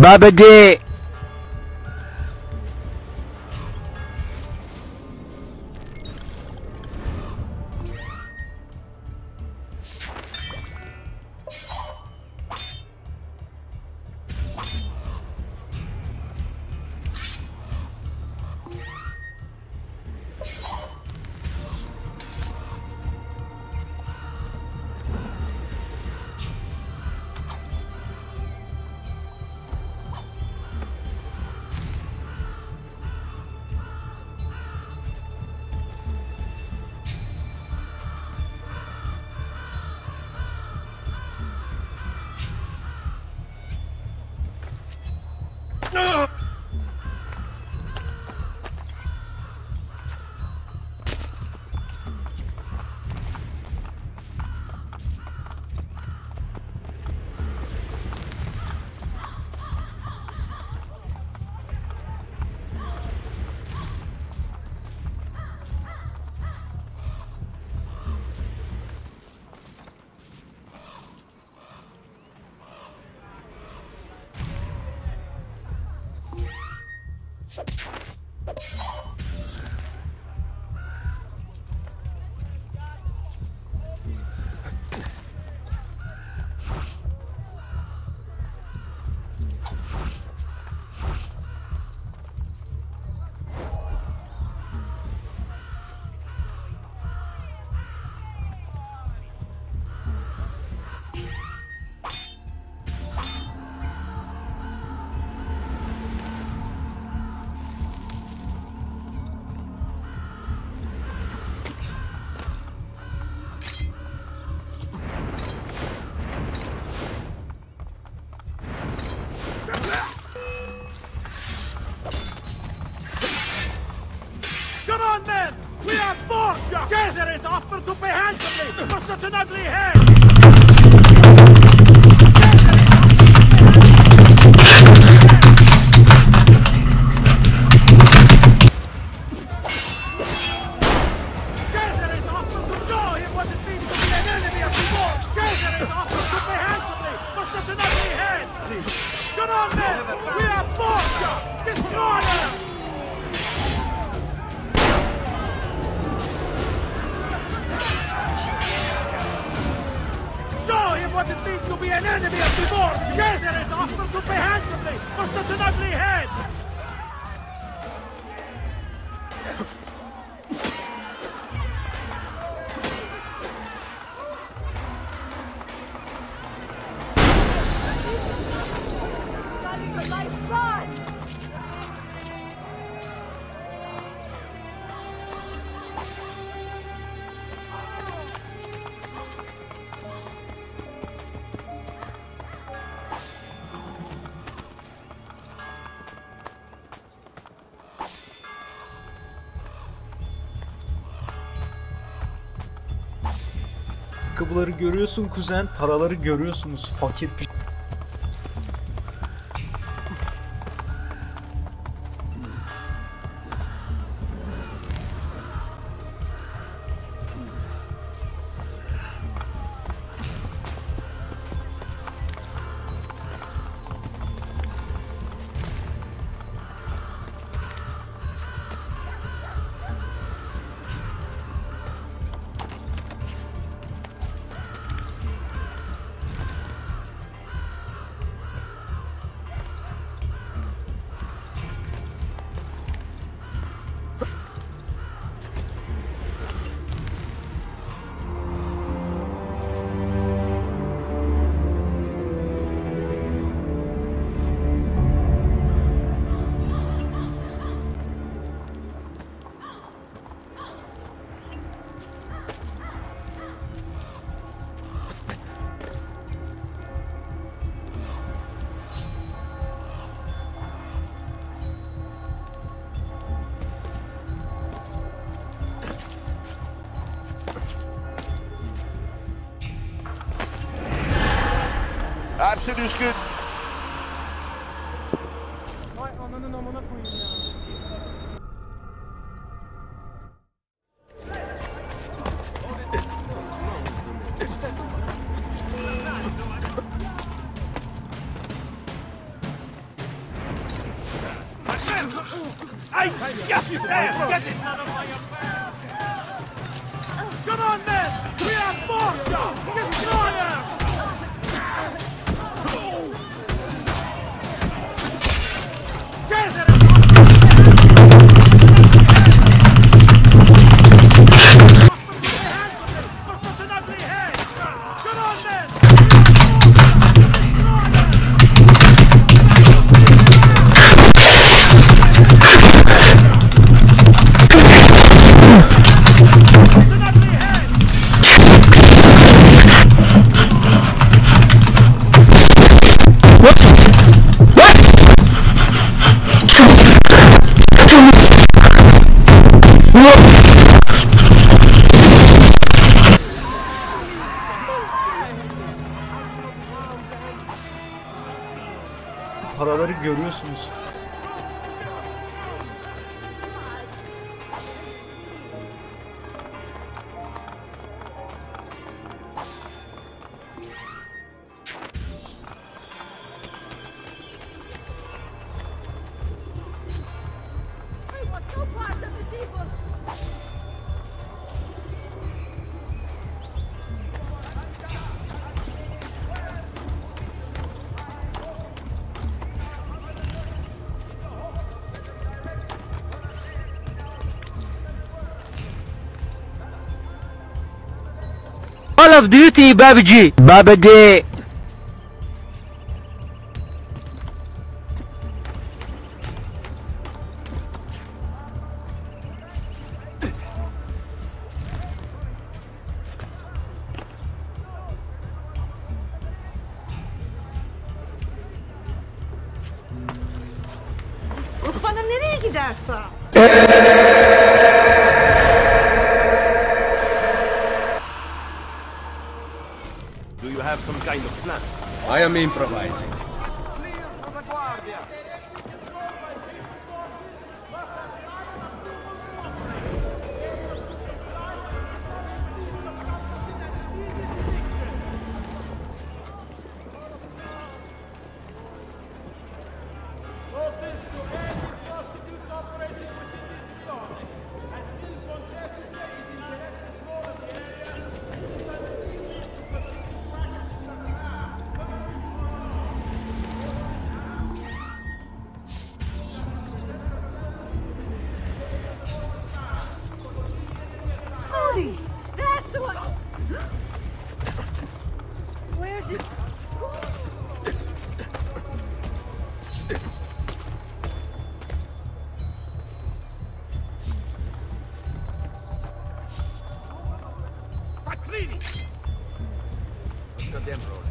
Babaji! Come on, men! We have force! Caesar is offered to pay handsomely for such an ugly head! Caesar is offered to show him what it means to be an enemy of the war! Caesar is offered to pay handsomely for such an ugly head! Come on, men! We have force! Destroy them! Show him what it means to be an enemy of the war! Caesar is offered to pay handsomely for such an ugly head! Ayakkabıları görüyorsun kuzen, paraları görüyorsunuz fakir piç. Ersin Üskün. Vay ananın amına koyayım ya. Hey, yes, he's there! Get it! Come on, men! We have Borgia! Destroyer! Cesare! For such an ugly head! Come on, men! Paraları görüyorsunuz. We want no part of the people. Call of Duty PUBG PUBG. Osman'ım nereye gidersen? Do you have some kind of plan? I am improvising. Cody! That's what... Where did... Facchini! Look at them rolling.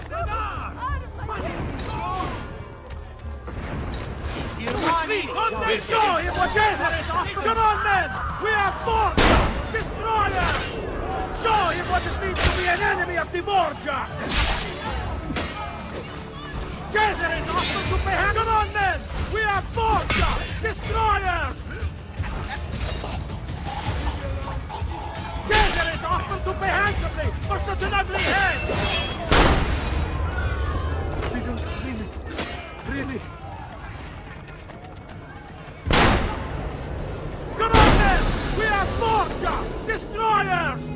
On the show! It was Cesare! Come on, men! We have Borgia! Destroyer! Show him what it means to be an enemy of the Borgia! Cesare is often to pay hand. Come on, men! We have Borgia! Destroyers! Cesare is often to pay handsomely for such an ugly head! Really? Come on, men! We have Borgia! Destroyers!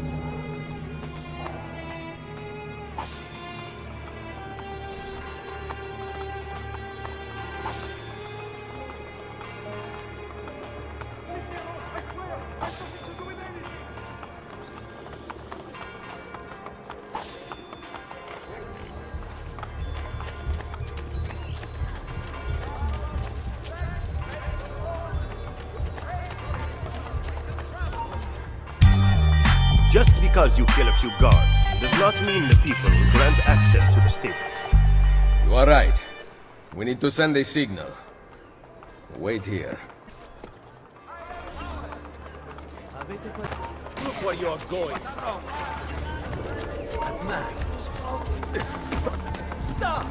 Just because you kill a few guards does not mean the people will grant access to the stables. You are right. We need to send a signal. Wait here. Look where you are going! Stop!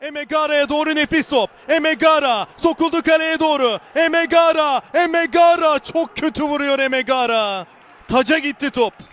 Emegara'ya doğru nefis top. Emegara sokuldu kaleye doğru. Emegara çok kötü vuruyor Emegara. Taca gitti top.